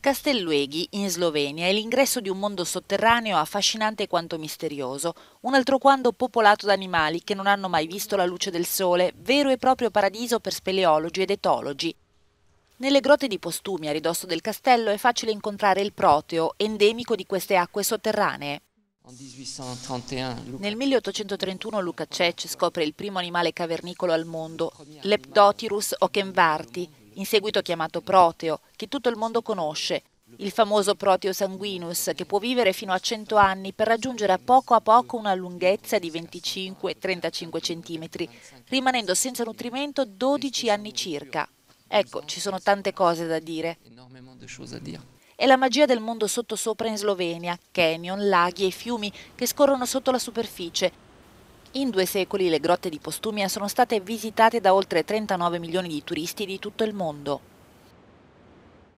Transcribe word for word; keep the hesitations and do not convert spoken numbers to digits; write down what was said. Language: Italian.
Castellueghi, in Slovenia, è l'ingresso di un mondo sotterraneo affascinante quanto misterioso, un altro quando popolato da animali che non hanno mai visto la luce del sole, vero e proprio paradiso per speleologi ed etologi. Nelle grotte di Postumi, a ridosso del castello, è facile incontrare il proteo, endemico di queste acque sotterranee. Nel milleottocentotrentuno Luca Cech scopre il primo animale cavernicolo al mondo, Leptotyrus ochenvarti, in seguito chiamato proteo, che tutto il mondo conosce, il famoso Proteo sanguinus, che può vivere fino a cento anni per raggiungere a poco a poco una lunghezza di venticinque trentacinque centimetri, rimanendo senza nutrimento dodici anni circa. Ecco, ci sono tante cose da dire. È la magia del mondo sottosopra in Slovenia, canyon, laghi e fiumi che scorrono sotto la superficie. In due secoli le grotte di Postumia sono state visitate da oltre trentanove milioni di turisti di tutto il mondo.